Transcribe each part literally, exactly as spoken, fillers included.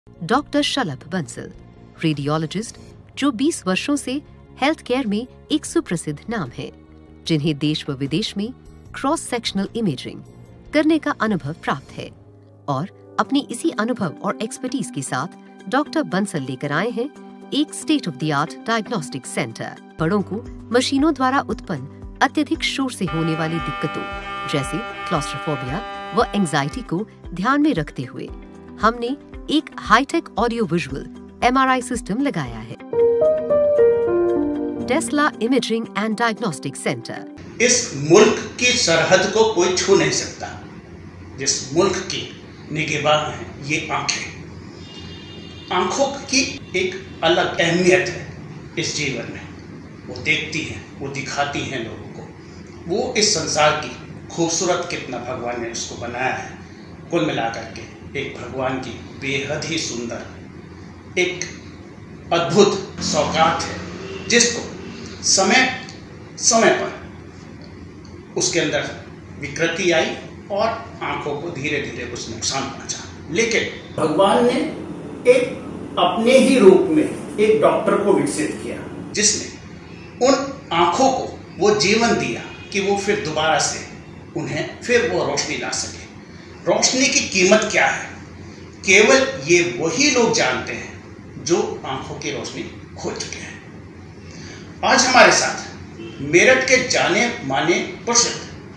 Doctor शलभ Bansal, radiologist जो बीस वर्षों से हेल्थ केयर में एक सुप्रसिद्ध नाम है, जिन्हें देश व विदेश में क्रॉस सेक्शनल इमेजिंग करने का अनुभव प्राप्त है। और अपनी इसी अनुभव और एक्सपर्टीज के साथ डॉक्टर बंसल लेकर आए हैं एक state of the art diagnostic centre. बड़ों को मशीनों द्वारा उत्पन्न अत्यधिक शोर से होने वाली दिक्कतों जैसे क्लॉस्ट्रोफोबिया व एंजाइटी को ध्यान में रखते हुए हमने एक hitech audio visual M R I system लगाया है। Tesla imaging and diagnostic centre. इस मुल्क की सरहद को कोई छू नहीं सकता। जिस मुल्क की निगहबान है ये आंखें। आंखों की एक अलग अहमियत है इस जीवन में। वो देखती हैं, वो दिखाती हैं लोगों को। वो इस संसार की खूबसूरत कितना भगवान ने उसको बनाया है। कुल मिलाकर के एक भगवान की बेहद ही सुंदर एक अद्भुत सौगात है, जिसको समय समय पर उसके अंदर विकृति आई और आंखों को धीरे धीरे कुछ नुकसान पहुंचा। लेकिन भगवान ने एक अपने ही रूप में एक डॉक्टर को विकसित किया, जिसने उन आंखों को वो जीवन दिया कि वो फिर दोबारा से उन्हें फिर वो रोशनी ला सके। रोशनी की कीमत क्या है, केवल ये वही लोग जानते हैं जो आंखों की रोशनी खो चुके हैं। आज हमारे साथ मेरठ के जाने माने प्रसिद्ध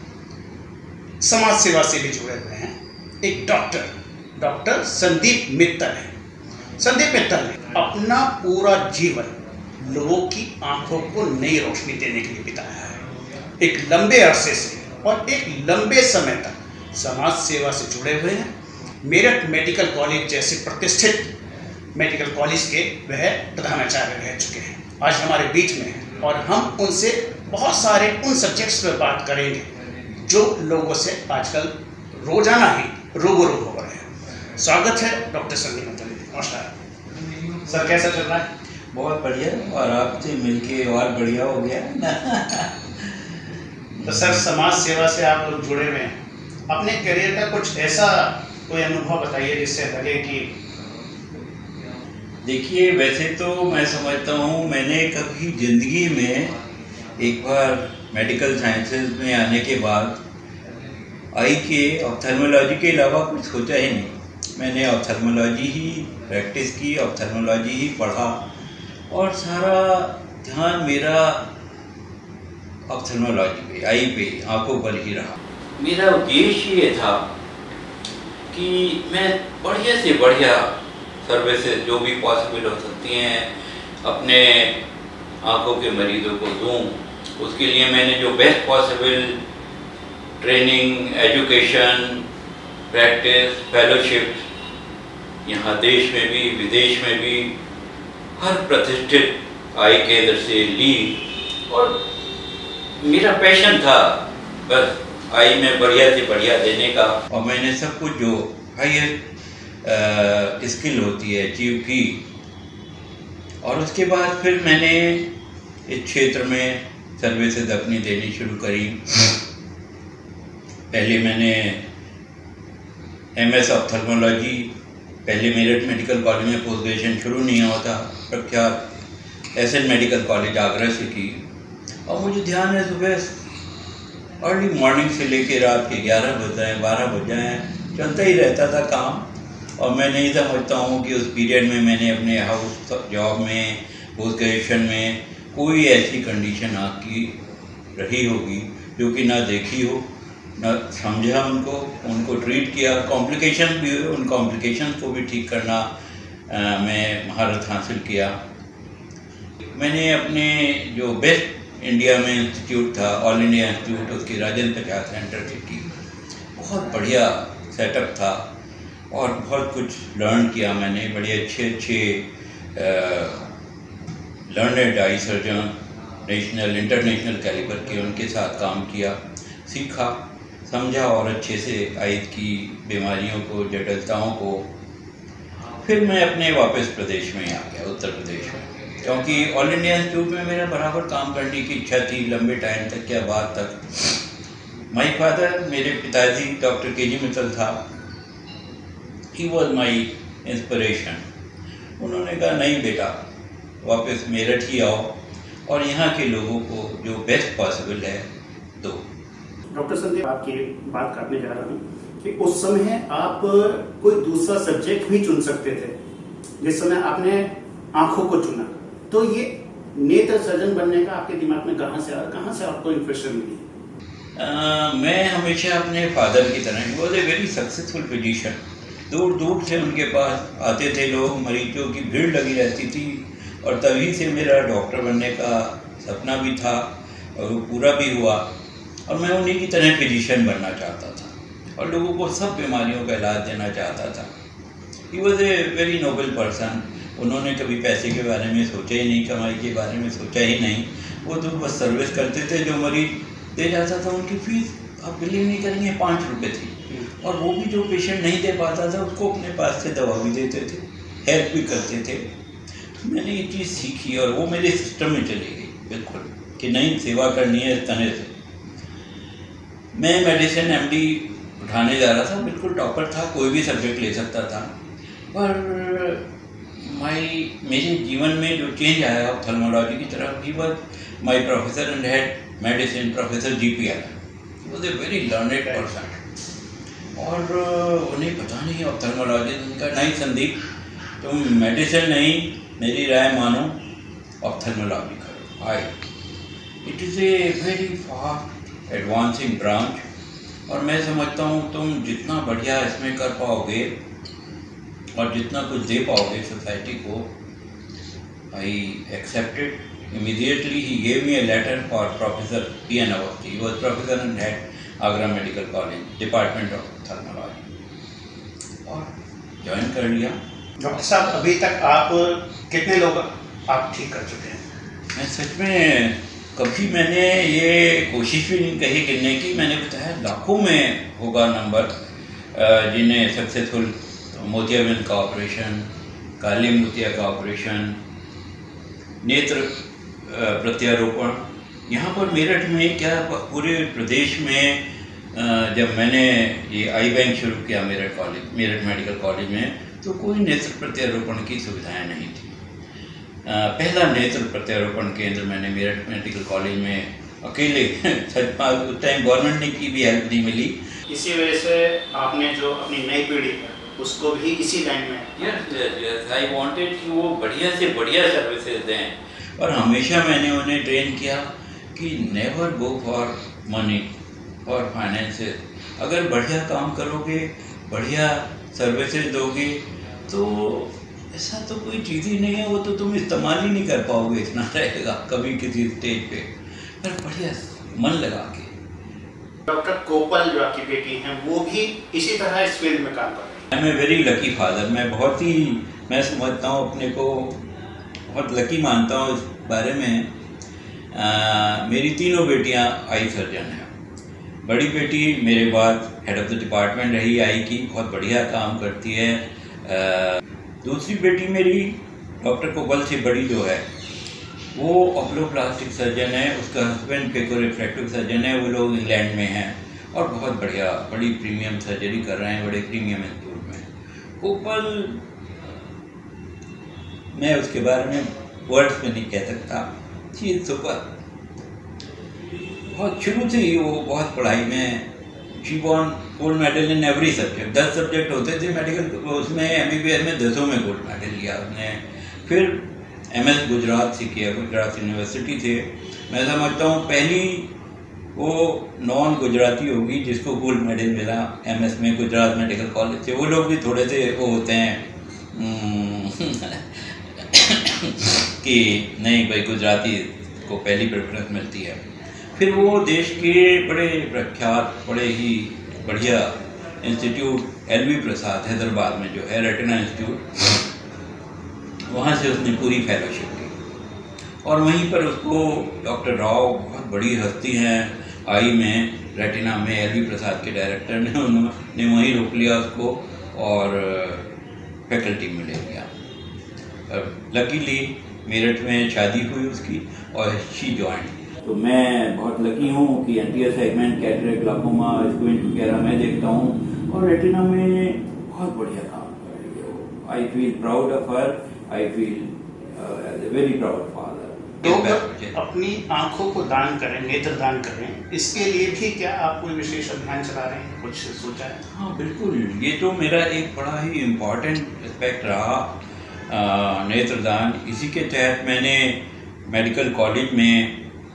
समाज सेवा से भी जुड़े हुए हैं एक डॉक्टर डॉक्टर संदीप मित्तल है। संदीप मित्तल ने अपना पूरा जीवन लोगों की आंखों को नई रोशनी देने के लिए बिताया है। एक लंबे अरसे से और एक लंबे समय तक समाज सेवा से जुड़े हुए हैं। मेरठ मेडिकल कॉलेज जैसे प्रतिष्ठित मेडिकल कॉलेज के वह प्रधानाचार्य रह चुके हैं। आज हमारे बीच में हैं और हम उनसे बहुत सारे उन सब्जेक्ट्स पर बात करेंगे जो लोगों से आजकल रोजाना ही रूबरू हो रहे हैं। स्वागत है डॉक्टर संदीप मित्तल। नमस्कार सर, कैसा चल रहा है? बहुत बढ़िया, और आपसे मिलके और बढ़िया हो गया ना। तो सर, समाज सेवा से आप लोग जुड़े हुए हैं। अपने करियर का कुछ ऐसा कोई अनुभव बताइए जिससे लगे कि देखिए, वैसे तो मैं समझता हूँ मैंने कभी ज़िंदगी में एक बार मेडिकल साइंसेज में आने के बाद आई के ऑप्थेल्मोलॉजी के अलावा कुछ सोचा ही नहीं। मैंने ऑप्थेल्मोलॉजी ही प्रैक्टिस की, ऑप्थेल्मोलॉजी ही पढ़ा और सारा ध्यान मेरा ऑप्थेल्मोलॉजी पे, आई पे, आंखों पर ही रहा। मेरा उद्देश्य ये था कि मैं बढ़िया से बढ़िया सर्विसेज जो भी पॉसिबल हो सकती हैं अपने आंखों के मरीजों को दूं। उसके लिए मैंने जो best possible training, education, practice, fellowship यहाँ देश में भी विदेश में भी हर प्रतिष्ठित आई केंद्र से ली। और मेरा पैशन था बस आई में बढ़िया से बढ़िया देने का, और मैंने सब कुछ जो हाईएस्ट स्किल होती है अचीव की। और उसके बाद फिर मैंने इस क्षेत्र में सर्विसेज अपनी देनी शुरू करी। पहले मैंने एमएस ऑप्थेल्मोलॉजी पहले मेरठ मेडिकल कॉलेज में पोस्ट ग्रेजुएशन शुरू नहीं हुआ था, प्रख्यात एसएन मेडिकल कॉलेज आगरा से की। और मुझे ध्यान है सुबह अर्ली मॉर्निंग से लेकर रात के ग्यारह बज जाए बारह बज जाए चलता ही रहता था काम। और मैं नहीं समझता हूँ कि उस पीरियड में मैंने अपने हाउस जॉब में, पोस्ट ग्रेजुएशन में कोई ऐसी कंडीशन आपकी रही होगी जो कि ना देखी हो, ना समझा उनको, उनको ट्रीट किया। कॉम्प्लिकेशन भी हुए, उन कॉम्प्लिकेशन को भी ठीक करना आ, मैं महारत हासिल किया। मैंने अपने जो बेस्ट इंडिया में इंस्टीट्यूट था, ऑल इंडिया इंस्टीट्यूट, उसकी राजेंद्र प्रसाद सेंटर से की। बहुत बढ़िया सेटअप था और बहुत कुछ लर्न किया मैंने। बड़े अच्छे अच्छे learned eye surgeon, national international calibre के, उनके साथ काम किया, सीखा, समझा और अच्छे से आई की बीमारियों को, जटिलताओं को। फिर मैं अपने वापस प्रदेश में आ गया, उत्तर प्रदेश में, क्योंकि ऑल इंडिया इंस्टीट्यूट में मेरा बराबर काम करने की इच्छा थी लंबे टाइम तक या बाद तक। माई फादर, मेरे पिताजी डॉक्टर के जी मित्तल था, ही वॉज माई इंस्पिरेशन। उन्होंने कहा नहीं बेटा, वापस मेरठ ही आओ और यहाँ के लोगों को जो बेस्ट पॉसिबल है दो। डॉक्टर संदीप, आपकी बात काटने जा रहा हूँ कि उस समय आप कोई दूसरा सब्जेक्ट भी चुन सकते थे, जिस समय आपने आंखों को चुना, तो ये नेत्र सर्जन बनने का आपके दिमाग में कहाँ से आया, कहाँ से आपको इंप्रेशन मिली? Uh, मैं हमेशा अपने फादर की तरह, वो ए वेरी सक्सेसफुल फिजिशियन, दूर दूर से उनके पास आते थे लोग, मरीजों की भीड़ लगी रहती थी और तभी से मेरा डॉक्टर बनने का सपना भी था और वो पूरा भी हुआ और मैं उन्हीं की तरह फिजिशियन बनना चाहता था और लोगों को सब बीमारियों का इलाज देना चाहता था। He was a very noble person. उन्होंने कभी पैसे के बारे में सोचा ही नहीं, कमाई के बारे में सोचा ही नहीं। वो तो बस सर्विस करते थे। जो मरीज दे जाता था उनकी फीस आप बिलीव नहीं करेंगे पाँच रुपये थी और वो भी जो पेशेंट नहीं दे पाता था उसको अपने पास से दवा भी देते थे, हेल्प भी करते थे। तो मैंने ये चीज़ सीखी और वो मेरे सिस्टम में चली गई बिल्कुल कि नहीं, सेवा करनी है इस तरह से। मैं मेडिसिन एमडी उठाने जा रहा था, बिल्कुल टॉपर था, कोई भी सब्जेक्ट ले सकता था, पर माई मेरे जीवन में जो चेंज आया ऑप्थेल्मोलॉजी की तरफ, he was my professor and head medicine professor G P R, was a very learned person और उन्हें पता नहीं ऑप्थेल्मोलॉजी। उनका नहीं संदीप, तुम मेडिसिन नहीं, मेरी राय मानो, ऑप्थेल्मोलॉजी करो। I it is a very fast advancing branch और मैं समझता हूँ तुम जितना बढ़िया इसमें कर पाओगे और जितना कुछ दे पाओगे सोसाइटी को। I accepted immediately. He gave me a letter for Professor P N Awasthi. He was professor and head Agra Medical College, Department of Ophthalmology, और ज्वाइन कर लिया। डॉक्टर साहब, अभी तक आप कितने लोग आप ठीक कर चुके हैं? मैं सच में कभी मैंने ये कोशिश भी नहीं कही गिनने की। मैंने बताया लाखों में होगा नंबर जिन्हें सक्सेसफुल मोतियाबिंद का ऑपरेशन, काली मोतिया का ऑपरेशन, नेत्र प्रत्यारोपण। यहाँ पर मेरठ में क्या पूरे प्रदेश में जब मैंने ये आई बैंक शुरू किया Meerut college, Meerut medical college में, तो कोई नेत्र प्रत्यारोपण की सुविधाएं नहीं थी। पहला नेत्र प्रत्यारोपण केंद्र मैंने मेरठ मेडिकल कॉलेज में अकेले सच उस टाइम गवर्नमेंट ने की भी हेल्प नहीं मिली। इसी वजह से आपने जो अपनी नई पीढ़ी है उसको भी इसी लाइन में यस यस आई वांटेड कि वो बढ़िया से बढ़िया सर्विसेज दें और हमेशा मैंने उन्हें ट्रेन किया कि never go for money for finances. अगर बढ़िया काम करोगे, बढ़िया सर्विसेज दोगे, तो ऐसा तो कोई चीज़ ही नहीं है, वो तो तुम इस्तेमाल ही नहीं कर पाओगे, इतना रहेगा कभी किसी स्टेज पे। पर बढ़िया मन लगा के। डॉक्टर कोपल जो आपकी बेटी हैं वो भी इसी तरह इस फील्ड में काम कर रही है। I am a very lucky father. मैं बहुत ही मैं समझता हूँ अपने को बहुत लकी मानता हूँ इस बारे में। आ, मेरी तीनों बेटियाँ आई सर्जन हैं। बड़ी बेटी मेरे बाद हेड ऑफ द डिपार्टमेंट रही आई की, बहुत बढ़िया काम करती है। आ, दूसरी बेटी मेरी डॉक्टर कोपल से बड़ी जो है वो ऑप्टोप्लास्टिक सर्जन है, उसका हस्बैंड फेको रिफ्रैक्टिव सर्जन है, वो लोग इंग्लैंड में हैं और बहुत बढ़िया बड़ी प्रीमियम सर्जरी कर रहे हैं बड़े प्रीमियम इंस्टीट्यूट में। कोपल मैं उसके बारे में वर्ड्स में नहीं कह सकता, शी इज सुपर। बहुत शुरू से ही वो बहुत पढ़ाई में, she won gold medal in every subject. दस सब्जेक्ट होते थे मेडिकल, उसमें एम बी बी एस में दसों में गोल्ड मेडल लिया उसने। फिर एम एस गुजरात से किया, गुजरात यूनिवर्सिटी से। मैं समझता हूँ पहली वो नॉन गुजराती होगी जिसको गोल्ड मेडल मिला एम एस में गुजरात मेडिकल कॉलेज से। वो लोग भी थोड़े से वो होते हैं कि नहीं भाई गुजराती को पहली प्रेफरेंस मिलती है। फिर वो देश के बड़े प्रख्यात बड़े ही बढ़िया institute L V Prasad Hyderabad में जो है रेटिना इंस्टीट्यूट, वहाँ से उसने पूरी फेलोशिप की और वहीं पर उसको डॉक्टर राव बहुत बड़ी हस्ती हैं आई में रेटिना में, एल वी प्रसाद के डायरेक्टर ने उन्होंने वहीं रोक लिया उसको और फैकल्टी में ले लिया। लकीली मेरठ में शादी हुई उसकी और शी जॉइंड। तो मैं बहुत लकी हूँ कि anterior segment, cataract, glaucoma, squint वगैरह मैं देखता हूँ और रेटिना में बहुत बढ़िया काम कर रही है वो। I feel proud of her. I feel uh, as a very proud father. लोग अपनी आंखों को दान करें, नेत्र दान करें, इसके लिए भी क्या आप कोई विशेष अभियान चला रहे हैं, कुछ सोचा है? हाँ बिल्कुल, ये तो मेरा एक बड़ा ही इम्पोर्टेंट एस्पेक्ट रहा नेत्रदान। इसी के तहत मैंने मेडिकल कॉलेज में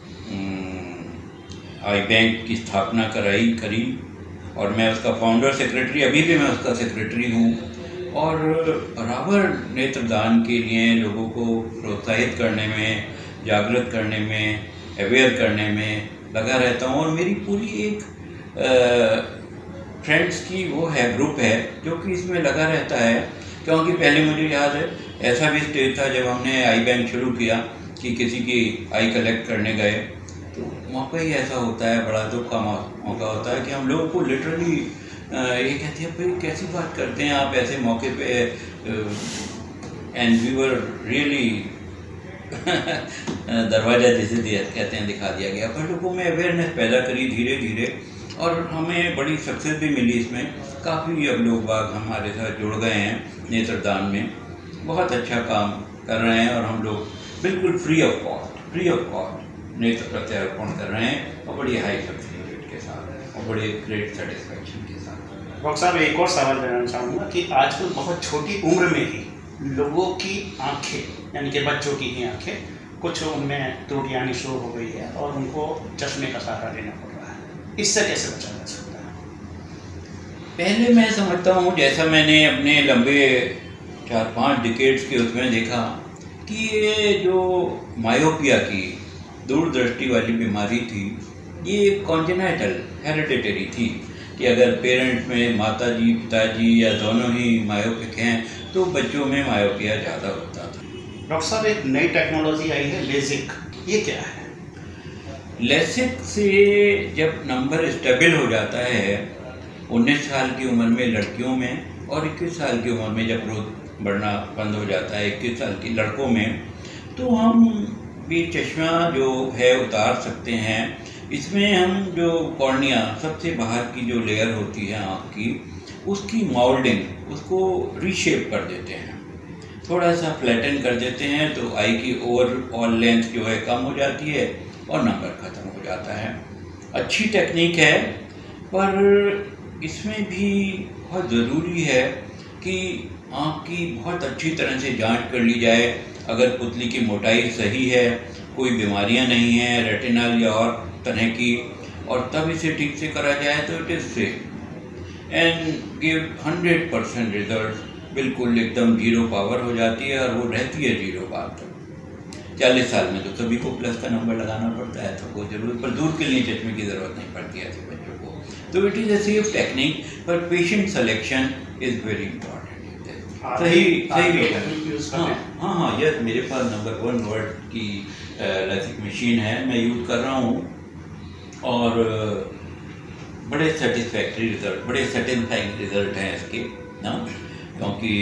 आई बैंक की स्थापना कराई करी और मैं उसका फाउंडर सेक्रेटरी, अभी भी मैं उसका सेक्रेटरी हूँ और बराबर नेत्रदान के लिए लोगों को प्रोत्साहित करने में, जागृत करने में, अवेयर करने में लगा रहता हूँ। और मेरी पूरी एक फ्रेंड्स की वो है ग्रुप है जो कि इसमें लगा रहता है, क्योंकि पहले मुझे याद है ऐसा भी स्टेज था जब हमने आई बैंक शुरू किया कि किसी की आई कलेक्ट करने गए तो मौका ही ऐसा होता है, बड़ा दुख का मौका होता है कि हम लोगों को लिटरली ये कहते हैं भाई कैसी बात करते हैं आप ऐसे मौके पे, एंड वी वर रियली दरवाज़ा जिसे कहते हैं दिखा दिया गया, पर लोगों में अवेयरनेस पैदा करी धीरे धीरे और हमें बड़ी सक्सेस भी मिली इसमें। काफ़ी अब लोग बाग हमारे साथ जुड़ गए हैं नेत्रदान में, बहुत अच्छा काम कर रहे हैं और हम लोग बिल्कुल free of cost free of cost नेत्र प्रत्यारोपण कर रहे हैं और बड़ी हाई सक्सेस रेट के साथ और बड़े ग्रेट सेटिस्फेक्शन के साथ। डॉक्टर साहब एक और सवाल करना चाहूँगा कि आजकल बहुत छोटी उम्र में ही लोगों की आंखें, यानी कि बच्चों की ही आंखें, कुछ उनमें त्रुटियाँ आनी शुरू हो गई है और उनको चश्मे का सहारा लेना पड़ रहा है, इससे कैसे बचा जा सकता है? पहले मैं समझता हूँ, जैसा मैंने अपने लंबे चार पाँच डिकेड्स के उसमें देखा कि ये जो मायोपिया की दूरदृष्टि वाली बीमारी थी ये कॉन्जेनाइटल हेरिडिटरी थी कि अगर पेरेंट्स में माता जी पिताजी या दोनों ही मायोपिक हैं तो बच्चों में मायोपिया ज़्यादा होता था। डॉक्टर साहब एक नई टेक्नोलॉजी आई है लेजिक, ये क्या है? लेसिक से जब नंबर स्टेबल हो जाता है उन्नीस साल की उम्र में लड़कियों में और इक्कीस साल की उम्र में जब ग्रोथ बढ़ना बंद हो जाता है इक्कीस साल की लड़कों में, तो हम भी चश्मा जो है उतार सकते हैं। इसमें हम जो कॉर्निया सबसे बाहर की जो लेयर होती है आँख की, उसकी माउल्डिंग उसको रीशेप कर देते हैं, थोड़ा सा फ्लैटन कर देते हैं तो आई की ओवरऑल लेंथ जो है कम हो जाती है और नंबर ख़त्म हो जाता है। अच्छी टेक्निक है पर इसमें भी बहुत ज़रूरी है कि आँख की बहुत अच्छी तरह से जांच कर ली जाए। अगर पुतली की मोटाई सही है, कोई बीमारियां नहीं हैं रेटिनल या और तरह की, और तब इसे ठीक से करा जाए तो it is safe and give hundred percent result. बिल्कुल एकदम जीरो पावर हो जाती है और वो रहती है जीरो पावर तक। चालीस साल में तो सभी को प्लस का नंबर लगाना पड़ता है, तो कोई ज़रूरत, पर दूर के लिए चश्मे की ज़रूरत नहीं पड़ती है ऐसे बच्चों को। तो it is a safe technique पर patient selection is very important. सही सही हाँ हाँ हाँ यस, मेरे पास नंबर वन वर्ल्ड की लेसिक मशीन है, मैं यूज़ कर रहा हूँ और बड़े सेटिस्फैक्ट्री रिजल्ट, बड़े सेटिस्फाइंग रिजल्ट हैं इसके ना, क्योंकि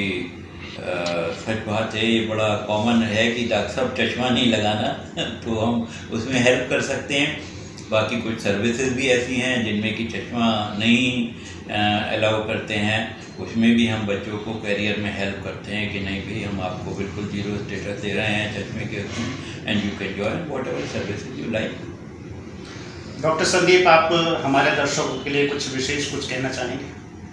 सच बात है ये बड़ा कॉमन है कि डॉक्टर साहब चश्मा नहीं लगाना तो हम उसमें हेल्प कर सकते हैं। बाकी कुछ सर्विसेज भी ऐसी हैं जिनमें कि चश्मा नहीं अलाउ करते हैं, उसमें भी हम बच्चों को करियर में हेल्प करते हैं कि नहीं भाई हम आपको बिल्कुल जीरो स्टेटस दे रहे हैं चश्मे के उसमें and you can join whatever services you like. Doctor Sandeep, आप हमारे दर्शकों के लिए कुछ विशेष कुछ कहना चाहेंगे?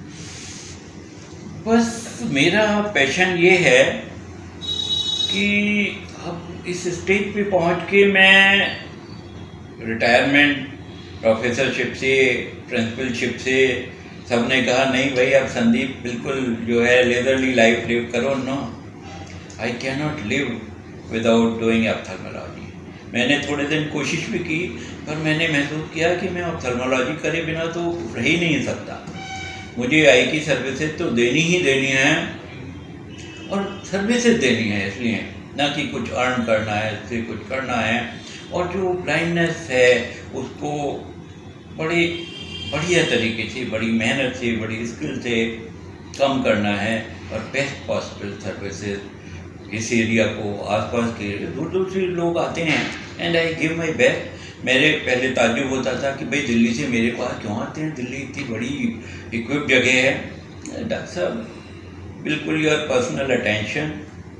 बस मेरा पैशन ये है कि अब इस स्टेज पे पहुंच के मैं रिटायरमेंट प्रोफेसरशिप से प्रिंसिपलशिप से सबने कहा नहीं भाई अब संदीप बिल्कुल जो है लेजरली लाइफ लिव करो। No, I can not live without doing ophthalmology. मैंने थोड़े दिन कोशिश भी की पर मैंने महसूस किया कि मैं ऑप्थेल्मोलॉजी करे बिना तो रह ही नहीं सकता। मुझे आई की सर्विसेज तो देनी ही देनी है और सर्विसेज देनी है, इसलिए ना कि कुछ अर्न करना है, इससे कुछ करना है। और जो ब्लाइंडनेस है उसको बड़ी बढ़िया तरीके से, बड़ी मेहनत से, बड़ी स्किल से कम करना है और बेस्ट पॉसिबल सर्विसेज इस एरिया को, आसपास के दूर दूर से लोग आते हैं and I give my best. मेरे पहले ताज्जुब होता था कि भाई दिल्ली से मेरे पास क्यों आते हैं, दिल्ली इतनी बड़ी इक्विप जगह है। डॉक्टर साहब बिल्कुल योर पर्सनल अटेंशन,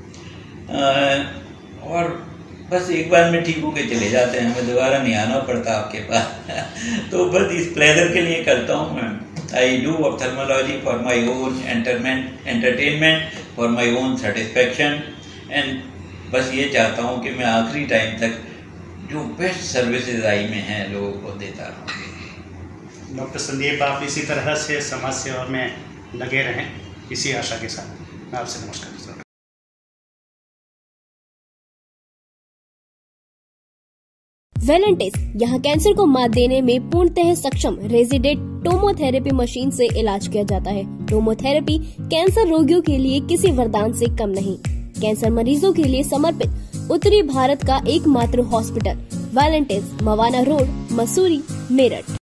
और बस एक बार में ठीक होके चले जाते हैं, हमें दोबारा नहीं आना पड़ता आपके पास। तो बस इस प्लेजर के लिए करता हूँ मैं। I do ophthalmology for my own entertainment entertainment, for my own satisfaction, and बस ये चाहता हूँ कि मैं आखिरी टाइम तक जो बेस्ट सर्विसेज आई में हैं लोगों को देता रहूँ। डॉक्टर संदीप, आप इसी तरह से समाज सेवा में लगे रहें, इसी आशा के साथ मैं आपसे नमस्कार करता हूँ। वेलेंटिस यहाँ कैंसर को मात देने में पूर्णतः सक्षम रेजिडेंट टोमोथेरेपी मशीन से इलाज किया जाता है। टोमोथेरेपी कैंसर रोगियों के लिए किसी वरदान से कम नहीं। कैंसर मरीजों के लिए समर्पित उत्तरी भारत का एकमात्र hospital Valentis, Mawana road, Mussoorie, Meerut.